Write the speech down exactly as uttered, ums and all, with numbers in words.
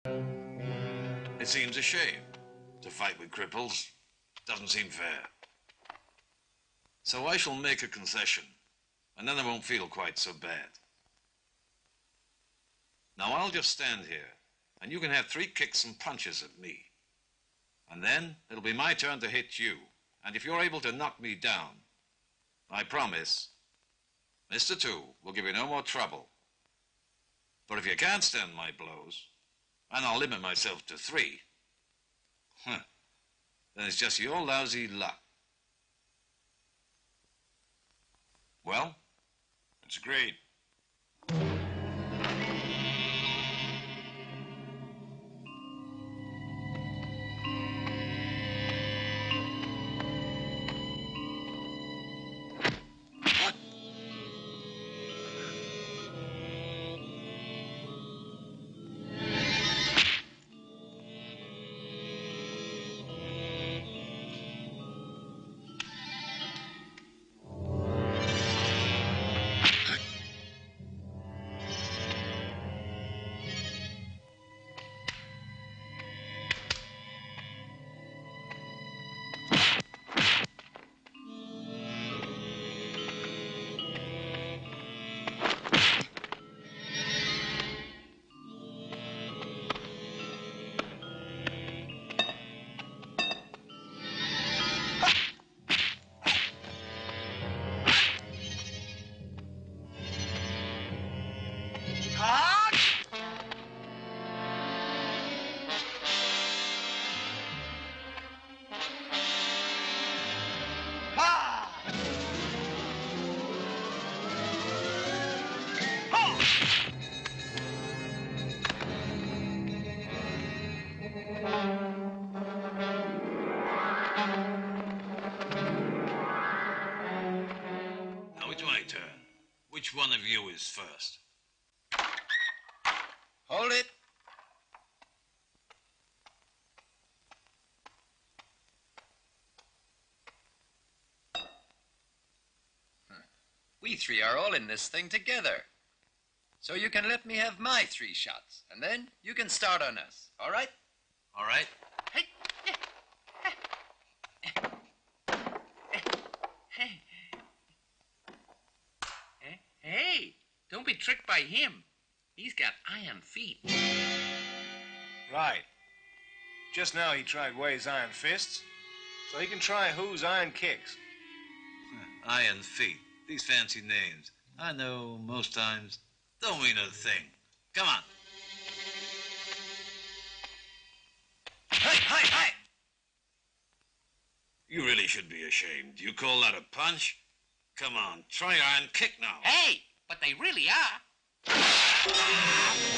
It seems a shame to fight with cripples. Doesn't seem fair. So I shall make a concession, and then I won't feel quite so bad. Now I'll just stand here, and you can have three kicks and punches at me. And then it'll be my turn to hit you. And if you're able to knock me down, I promise, Mister Two will give you no more trouble. But if you can't stand my blows, and I'll limit myself to three, huh, then it's just your lousy luck. Well, it's agreed. Which one of you is first? Hold it. We three are all in this thing together. So you can let me have my three shots, and then you can start on us, all right? All right. Hey. Hey, don't be tricked by him. He's got iron feet. Right. Just now he tried Way's iron fists, so he can try who's iron kicks. Iron feet. These fancy names. I know most times don't mean a thing. Come on. Hey, hey, hey! You really should be ashamed. You call that a punch? Come on, try iron kick now. Hey, but they really are.